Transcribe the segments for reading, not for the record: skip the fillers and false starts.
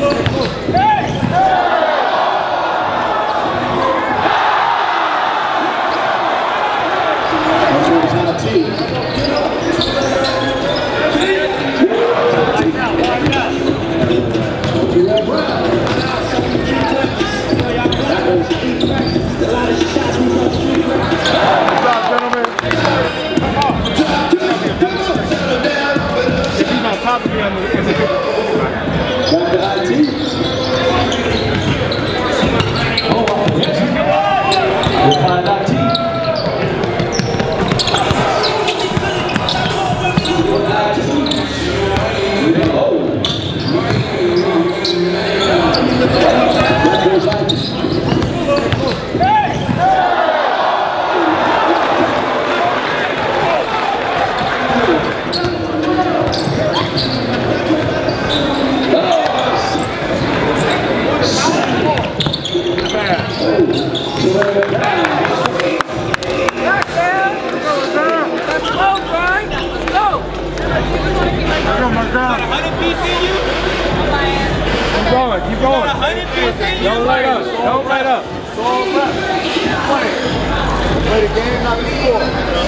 Keep going. Don't let up. Don't let up. It's all left. Play. Play the game, not the score.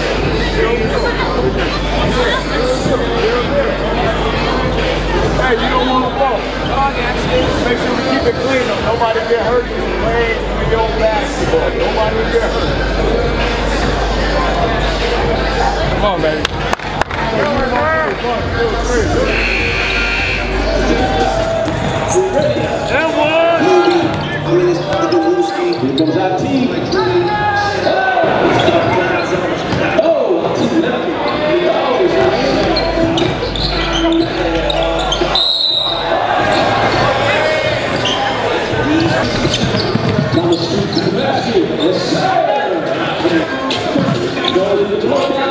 Hey, you don't want to fall. Make sure we keep it clean though. Nobody get hurt when you play your basketball. Nobody will get hurt. Come on, baby. And one. Here comes our team. Thomas Street to the basket. Yes, sir. Goes to the 12 line.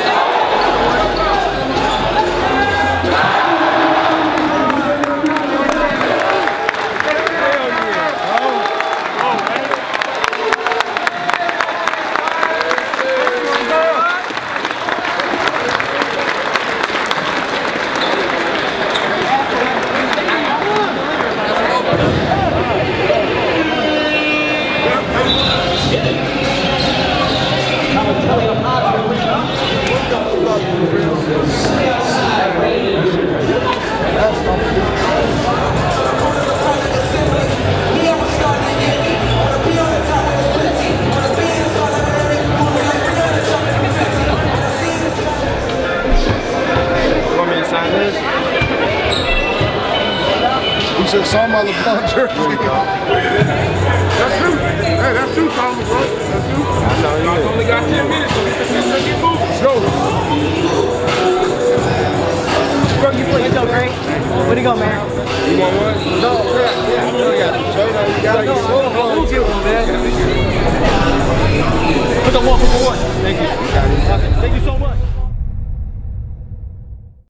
You should have saw my LeBron jersey. That's you. Hey, that's you, Thomas, bro. That's you. I know, you only got 10 minutes, so let's get moving. Let's go. Bro, you go great. Where'd he go, man? You want one? No, yeah. I know you got it. Show you you got it. I'll lose you, man. Put the one. Thank you. Thank you so much.